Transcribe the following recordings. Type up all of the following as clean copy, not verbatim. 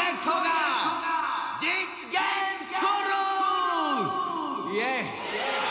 ェクトが実現する。イエイ。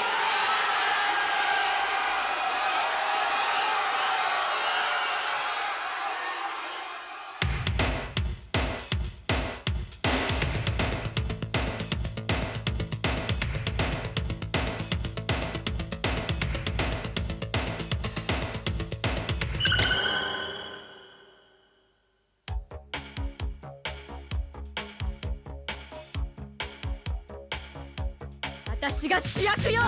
私が主役よ。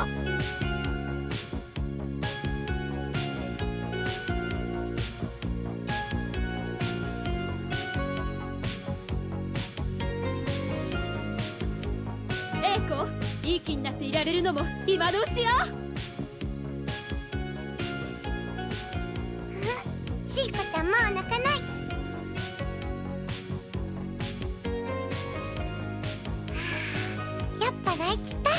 英子、いい気になっていられるのも今のうちよ。 シーコちゃんもう泣かない。やっぱ泣いちった。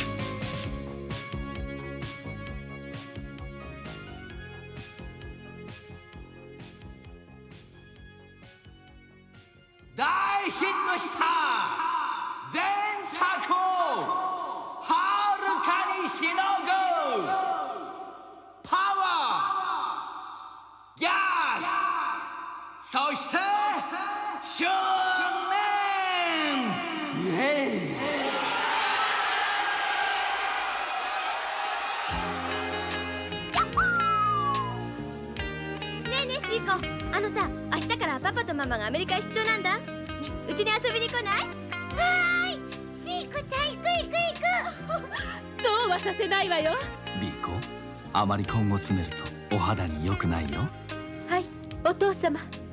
大ヒットした前作をはるかにしのぐパワーギャグ、そして執念。イエイ。 ねえねえシーコ、さ、明日からパパとママがアメリカへ出張なんだ。ね、うちに遊びに来ない？ はーい、シーコちゃん行く行く行く。 そうはさせないわよ。 ビーコ、あまり根を詰めるとお肌に良くないよ。 はい、お父様。